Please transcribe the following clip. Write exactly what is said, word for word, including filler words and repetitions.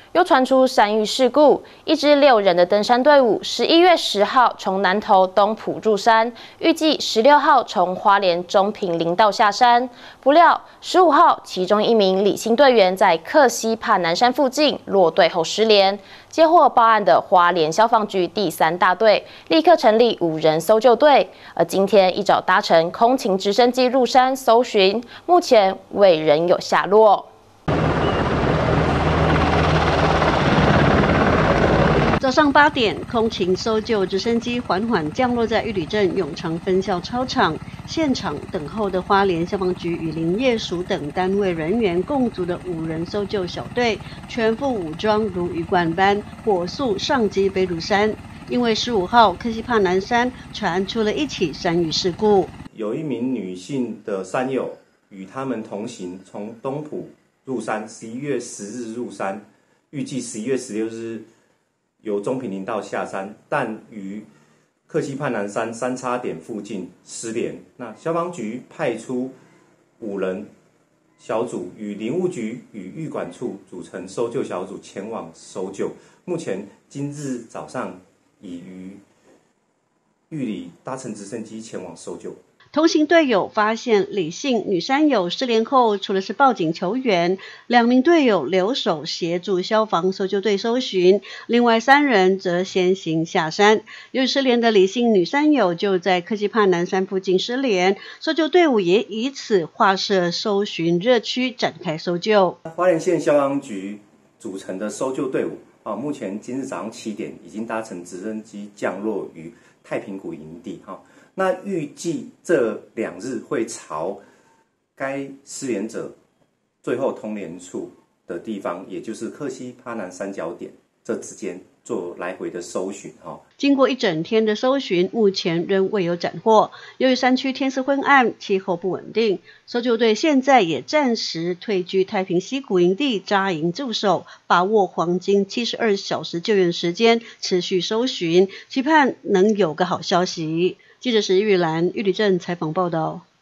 又传出山域事故，一支六人的登山队伍，十一月十号从南投东埔入山，预计十六号从花莲中平林道下山。不料十五号，其中一名李姓队员在克西帕南山附近落队后失联。接获报案的花莲消防局第三大队立刻成立五人搜救队，而今天一早搭乘空勤直升机入山搜寻，目前未仍有下落。 早上八点，空勤搜救直升机缓缓降落在玉里镇永长分校操场，现场等候的花莲消防局与林业署等单位人员共组的五人搜救小队，全副武装如鱼贯般，火速上机飞入山。因为十五号科西帕南山传出了一起山域事故， 有一名女性的山友与他们同行，从东埔入山，十一月十日入山，预计十一月十六日。 由中平林道下山，但于克西帕南山三叉点附近失联。那消防局派出五人小组，与林务局与预管处组成搜救小组前往搜救。目前今日早上已于玉里搭乘直升机前往搜救。 同行队友发现李姓女山友失联后，除了是报警求援，两名队友留守协助消防搜救队搜寻，另外三人则先行下山。由于失联的李姓女山友就在科西帕南山附近失联，搜救队伍也以此划设搜寻热区，展开搜救。 花莲县消防局组成的搜救队伍啊，目前今日早上七点已经搭乘直升机降落于太平谷营地哈。 那预计这两日会朝该失联者最后通联处的地方，也就是克西帕南三角点这之间做来回的搜寻哈。 经过一整天的搜寻，目前仍未有斩获。由于山区天色昏暗，气候不稳定，搜救队现在也暂时退居太平溪谷营地扎营驻守，把握黄金七十二小时救援时间，持续搜寻，期盼能有个好消息。记者石玉兰玉里镇采访报道。